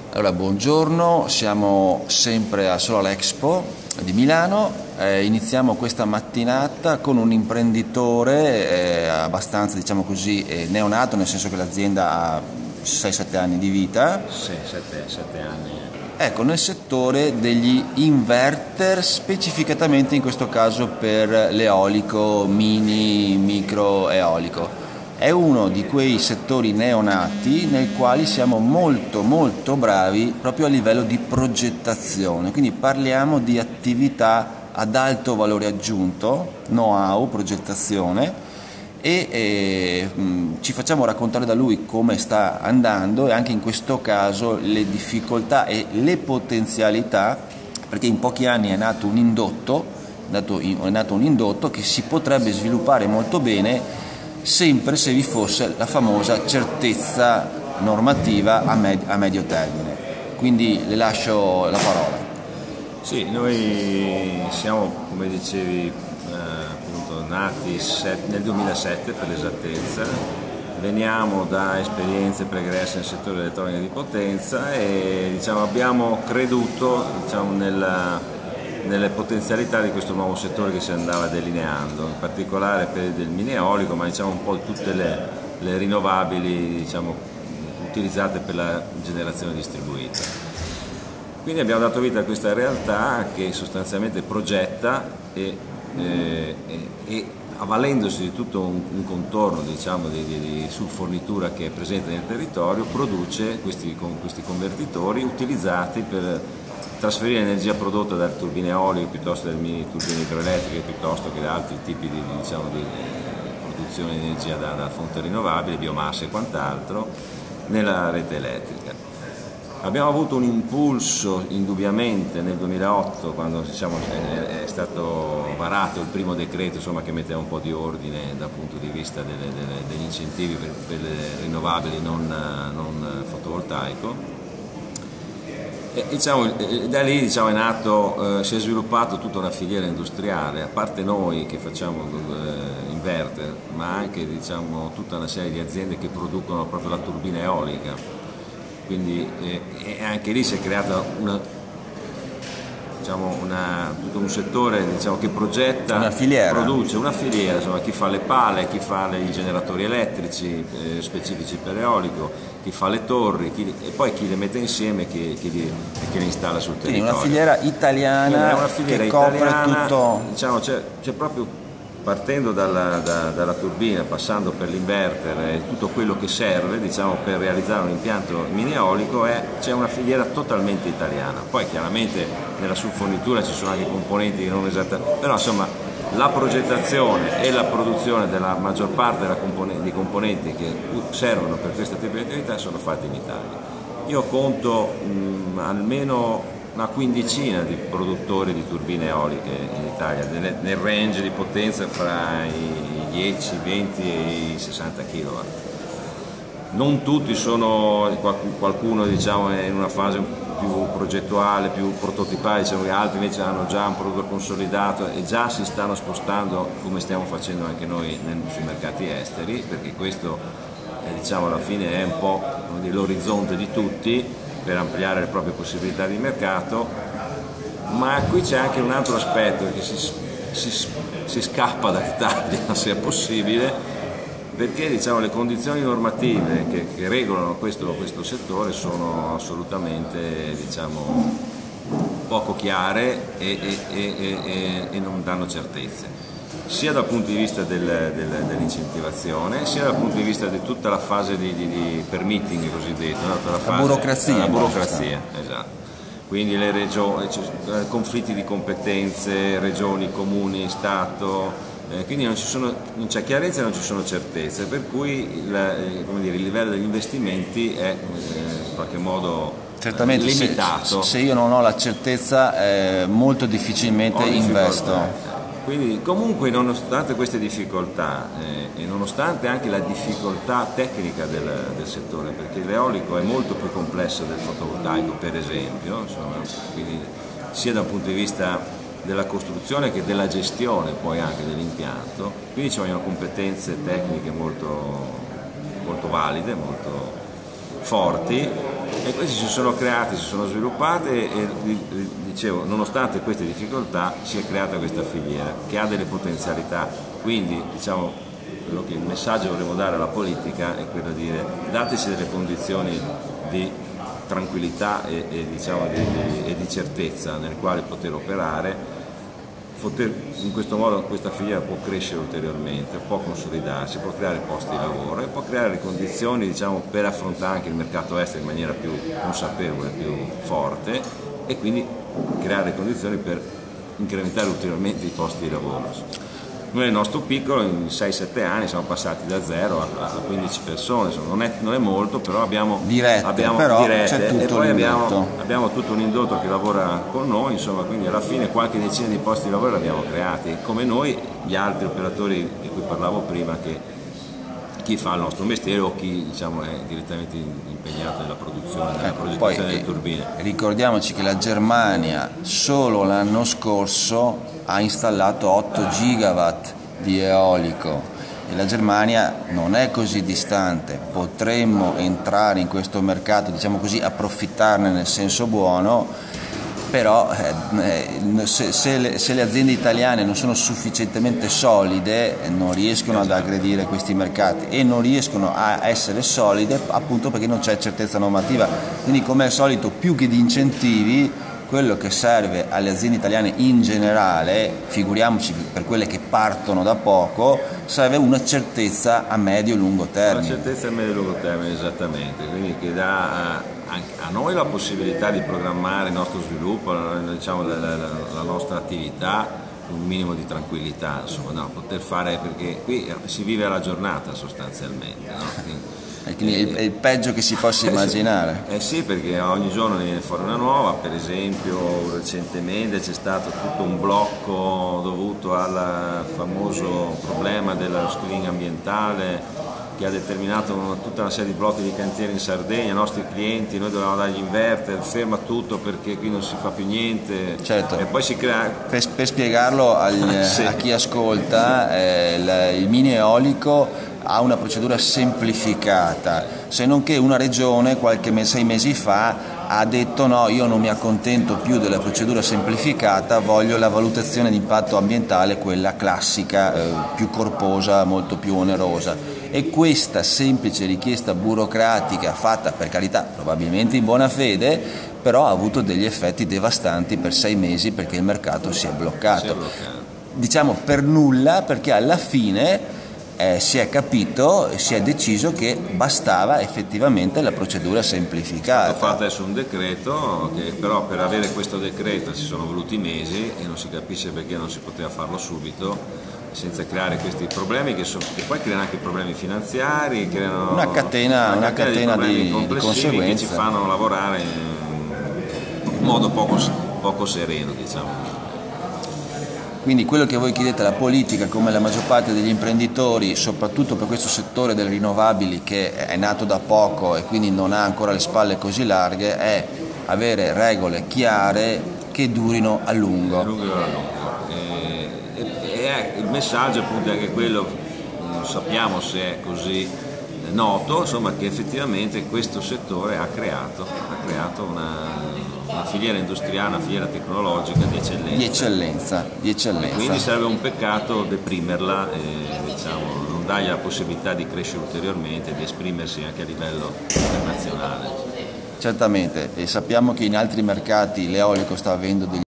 Allora, buongiorno, siamo sempre a Solar Expo di Milano. Iniziamo questa mattinata con un imprenditore abbastanza, diciamo così, neonato, nel senso che l'azienda ha 6-7 anni di vita. Sì, sette anni. Ecco, nel settore degli inverter, specificatamente in questo caso per l'eolico, mini, micro eolico. È uno di quei settori neonati nei quali siamo molto bravi proprio a livello di progettazione, quindi parliamo di attività ad alto valore aggiunto, know-how, progettazione, e ci facciamo raccontare da lui come sta andando e anche in questo caso le difficoltà e le potenzialità, perché in pochi anni è nato un indotto che si potrebbe sviluppare molto bene sempre se vi fosse la famosa certezza normativa a medio termine. Quindi le lascio la parola. Sì, noi siamo, come dicevi, appunto nati nel 2007 per l'esattezza, veniamo da esperienze pregresse nel settore dell'elettronica di potenza e abbiamo creduto nelle potenzialità di questo nuovo settore che si andava delineando, in particolare per del mini eolico, ma un po' tutte le rinnovabili utilizzate per la generazione distribuita. Quindi abbiamo dato vita a questa realtà che sostanzialmente progetta e avvalendosi di tutto un contorno di subfornitura che è presente nel territorio, produce questi convertitori utilizzati per trasferire energia prodotta dalle turbine eoliche piuttosto che dalle mini turbine idroelettriche piuttosto che da altri tipi di produzione di energia da fonte rinnovabile, biomasse e quant'altro nella rete elettrica. Abbiamo avuto un impulso indubbiamente nel 2008 quando è stato varato il primo decreto che metteva un po' di ordine dal punto di vista degli incentivi per le rinnovabili non fotovoltaico. Da lì è nato, si è sviluppato tutta una filiera industriale, a parte noi che facciamo inverter, ma anche tutta una serie di aziende che producono proprio la turbina eolica. Quindi anche lì si è creata tutto un settore che progetta, una filiera. Produce una filiera, chi fa le pale, chi fa i generatori elettrici specifici per eolico, chi fa le torri e poi chi le mette insieme e chi le installa sul territorio. Quindi una filiera italiana, che copre tutto. C'è proprio, partendo dalla turbina, passando per l'inverter e tutto quello che serve per realizzare un impianto mini eolico, c'è una filiera totalmente italiana. Poi chiaramente nella subfornitura ci sono anche componenti che non esattamente, però la progettazione e la produzione della maggior parte dei componenti che servono per questo tipo di attività sono fatti in Italia. Io conto almeno una quindicina di produttori di turbine eoliche in Italia, nel range di potenza fra i 10, 20 e i 60 kW. Non tutti sono, qualcuno è in una fase più progettuale, più prototipale, che altri invece hanno già un prodotto consolidato e già si stanno spostando, come stiamo facendo anche noi sui mercati esteri, perché questo alla fine è un po' l'orizzonte di tutti, per ampliare le proprie possibilità di mercato. Ma qui c'è anche un altro aspetto che si scappa dall'Italia se è possibile, perché le condizioni normative che regolano questo settore sono assolutamente poco chiare e non danno certezze, sia dal punto di vista dell'incentivazione, sia dal punto di vista di tutta la fase di permitting cosiddetto, la burocrazia. Esatto. Quindi conflitti di competenze, regioni, comuni, Stato, quindi non c'è chiarezza e non ci sono certezze, per cui il livello degli investimenti è in qualche modo certamente limitato. Se io non ho la certezza molto difficilmente investo. Quindi comunque, nonostante queste difficoltà e nonostante anche la difficoltà tecnica del settore, perché l'eolico è molto più complesso del fotovoltaico per esempio, quindi sia dal punto di vista della costruzione che della gestione poi anche dell'impianto, quindi ci vogliono competenze tecniche molto valide, molto forti, E questi si sono creati, si sono sviluppate e dicevo, nonostante queste difficoltà si è creata questa filiera che ha delle potenzialità. Quindi diciamo, quello che il messaggio che vorremmo dare alla politica è quello di dire: dateci delle condizioni di tranquillità e di certezza nel quale poter operare. In questo modo questa filiera può crescere ulteriormente, può consolidarsi, può creare posti di lavoro e può creare le condizioni, diciamo, per affrontare anche il mercato estero in maniera più consapevole, più forte, e quindi creare le condizioni per incrementare ulteriormente i posti di lavoro. Noi nel nostro piccolo in 6-7 anni siamo passati da 0 a 15 persone, insomma, non è molto, però abbiamo dirette, c'è tutto, e poi abbiamo tutto un indotto che lavora con noi, insomma, quindi alla fine qualche decina di posti di lavoro li abbiamo creati, come noi gli altri operatori di cui parlavo prima, che chi fa il nostro mestiere o chi, diciamo, è direttamente impegnato nella produzione delle turbine. Ricordiamoci che la Germania solo l'anno scorso ha installato 8 gigawatt di eolico e la Germania non è così distante, potremmo entrare in questo mercato, diciamo così, approfittarne nel senso buono, però se le aziende italiane non sono sufficientemente solide non riescono ad aggredire questi mercati, e non riescono a essere solide appunto perché non c'è certezza normativa. Quindi, come al solito, più che di incentivi, quello che serve alle aziende italiane in generale, figuriamoci per quelle che partono da poco, serve una certezza a medio e lungo termine. Una certezza a medio e lungo termine, esattamente, quindi che dà anche a noi la possibilità di programmare il nostro sviluppo, diciamo, la nostra attività, un minimo di tranquillità, insomma, no, poter fare, perché qui si vive alla giornata sostanzialmente, no? Quindi è il peggio che si possa immaginare. Sì, perché ogni giorno ne viene fuori una nuova. Per esempio recentemente c'è stato tutto un blocco dovuto al famoso problema dello screening ambientale, che ha determinato tutta una serie di blocchi di cantieri in Sardegna. I nostri clienti, noi dovevamo dargli inverter, ferma tutto perché qui non si fa più niente. Certo. E poi si crea... Per spiegarlo Sì. a chi ascolta, il mini eolico ha una procedura semplificata, se non che una regione 6 mesi fa ha detto: no, io non mi accontento più della procedura semplificata, voglio la valutazione di impatto ambientale, quella classica, più corposa, molto più onerosa. E questa semplice richiesta burocratica, fatta per carità probabilmente in buona fede, però ha avuto degli effetti devastanti per 6 mesi perché il mercato si è bloccato. Diciamo per nulla, perché alla fine si è capito, si è deciso che bastava effettivamente la procedura semplificata. Ho fatto adesso un decreto, che però per avere questo decreto ci sono voluti mesi e non si capisce perché non si poteva farlo subito, senza creare questi problemi che poi creano anche problemi finanziari, creano una catena di conseguenze che ci fanno lavorare in modo poco sereno, diciamo. Quindi quello che voi chiedete alla politica, come la maggior parte degli imprenditori, soprattutto per questo settore delle rinnovabili che è nato da poco e quindi non ha ancora le spalle così larghe, è avere regole chiare che durino a lungo. E il messaggio appunto è anche quello, non sappiamo se è così noto, insomma, che effettivamente questo settore ha creato una filiera industriale, una filiera tecnologica di eccellenza. Di eccellenza. E quindi sarebbe un peccato deprimerla e, diciamo, non dargli la possibilità di crescere ulteriormente, di esprimersi anche a livello internazionale. Certamente, e sappiamo che in altri mercati l'eolico sta avendo degli